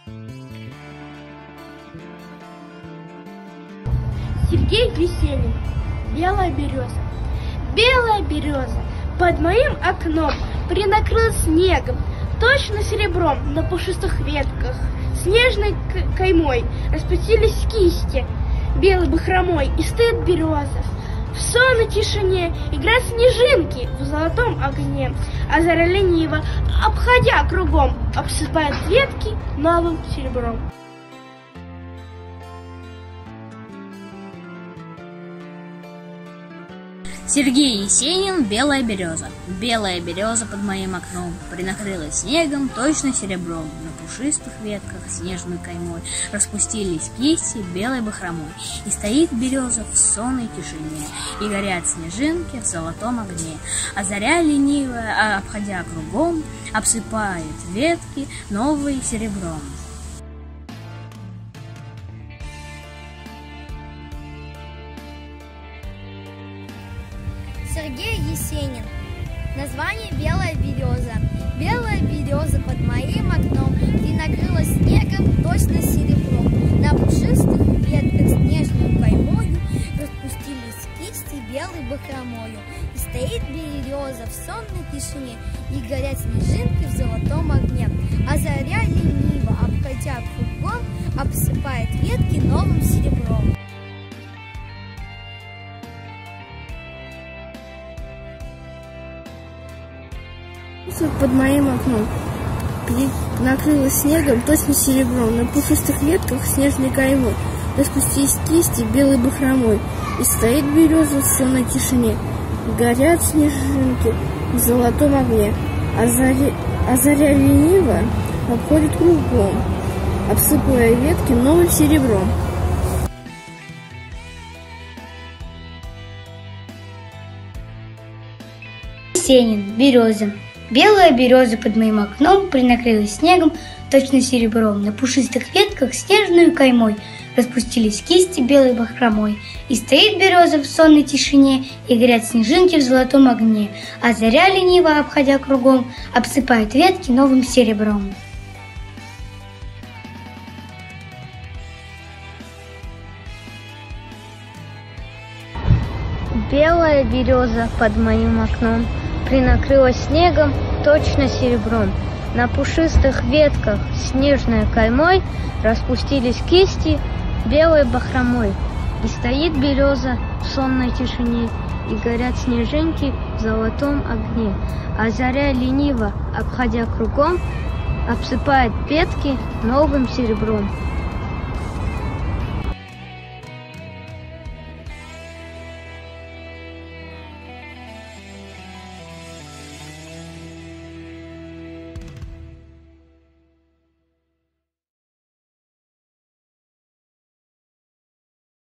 Сергей Есенин. Белая береза. Белая береза под моим окном принакрылась снегом, точно серебром на пушистых ветках. Снежной каймой распустились кисти белой бахромой, и стоит береза. В сонной тишине играют снежинки в золотом огне, а заря лениво, обходя кругом, обсыпает ветки новым серебром. Сергей Есенин. Белая береза. Белая береза под моим окном принакрылась снегом, точно серебром. На пушистых ветках снежной каймой распустились кисти белой бахромой. И стоит береза в сонной тишине, и горят снежинки в золотом огне. А заря ленивая, обходя кругом, обсыпает ветки новым серебром. Сергей Есенин. Название «Белая береза». Белая береза под моим окном принакрылась снегом, точно серебром. На пушистых ветках снежную каймою распустились кисти белой бахромою. И стоит береза в сонной тишине, и горят снежинки в золотом огне. А заря лениво, обходя кругом, обсыпает ветки новым серебром. Под моим окном накрылась снегом, точно серебром. На пушистых ветках снежной каймой распустились кисти белой бахромой. И стоит береза в сонной тишине, горят снежинки в золотом огне. А заря лениво обходит кругом, обсыпая ветки новым серебром. Есенин. Береза. Белая береза под моим окном принакрылась снегом, точно серебром. На пушистых ветках снежную каймой распустились кисти белой бахромой. И стоит береза в сонной тишине, и горят снежинки в золотом огне. А заря лениво, обходя кругом, обсыпает ветки новым серебром. Белая береза под моим окном принакрылась снегом, точно серебром. На пушистых ветках снежной каймой распустились кисти белой бахромой. И стоит береза в сонной тишине, и горят снежинки в золотом огне. А заря лениво, обходя кругом, обсыпает ветки новым серебром.